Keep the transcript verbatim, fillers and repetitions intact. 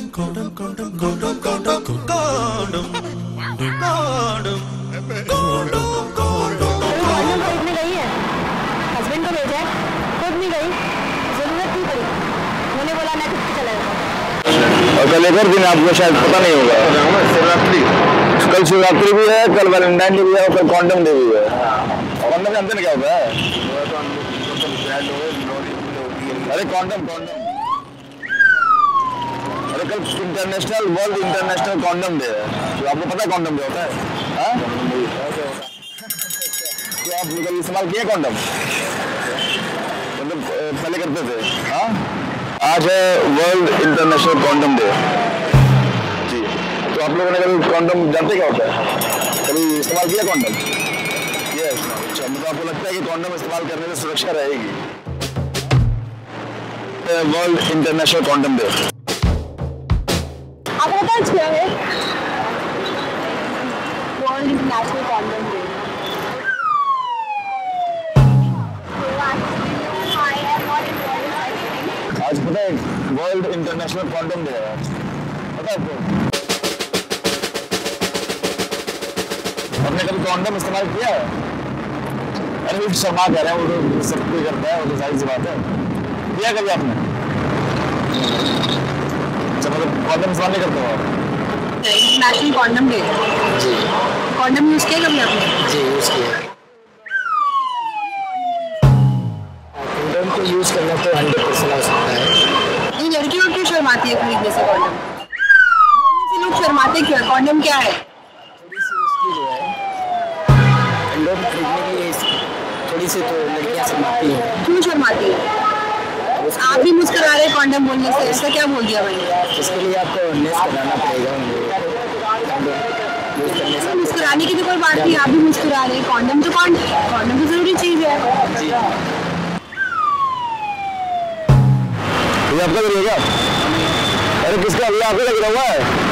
condom, condom, condom, condom, condom, condom, condom, condom। Condom खरीदने गई है, हस्बैंड को भेजा है, खुद नहीं गई, जरूरत नहीं पड़ी, उन्होंने बोला मैं खुद चला जाऊंगा। और कल एक और दिन आपको शायद पता नहीं होगा, शिवरात्रि, कल शिवरात्रि भी है, कल वैलेंटाइन डे भी है और कल कॉन्डम डे भी है। कॉन्डम जानते हैं क्या होता है? अरे कॉन्डम कॉन्डम अरे कल international world international condom day है। तो आपको पता है कॉन्डम क्या होता है? हाँ? तो आप कभी इस्तेमाल किए कॉन्डम? मतलब पहले करते थे? हाँ? आज है वर्ल्ड इंटरनेशनल कॉन्डम डे जी। तो आप लोगों ने कभी कॉन्डम जानते क्या होता है? कभी इस्तेमाल किया कॉन्डम? यस। अच्छा, मतलब आपको लगता है कि कॉन्डम इस्तेमाल करने से सुरक्षा रहेगी? वर्ल्ड इंटरनेशनल कॉन्डम डे आपको पता है क्या है? World international condom day. आज पता है वर्ल्ड इंटरनेशनल कॉन्डम डे है आज, पता है आपको? आपने कभी कॉन्डम इस्तेमाल किया है? अरे वो शर्मा कह रहे हैं, वो तो सब कोई करता है, वो तो जाहिर सी बात है। किया कभी आपने? अच्छा, मतलब कॉन्डम इस्तेमाल नहीं करते हो आप? इंटरनेशनल कॉन्डम डे जी कॉन्डम यूज किया कभी आपने? जी यूज़ किया। कॉन्डम को यूज़ करना तो हंड्रेड परसेंट हो सकता है। नहीं, लड़कियों क्यों शर्माती है खरीदने से कॉन्डम? से लोग शर्माते क्यों है? कॉन्डम क्या है? थोड़ी सी उसकी जो है कंडोम खरीदने के लिए थोड़ी सी तो लड़कियाँ शर्माती हैं। क्यों शर्माती है? आप भी मुस्कुरा रहे कॉन्डम बोलने से, ऐसा क्या बोल दिया भाई? इसके लिए आपको नेस कराना पड़ेगा यूज़ करने से। मुस्कुराने की तो कोई बात नहीं, आप भी मुस्कुरा रहे। कॉन्डम तो कौन कॉन्डम तो जरूरी चीज है। जी ये आपका भी रहेगा? अरे किसका? ये आपका लग रहा हुआ है?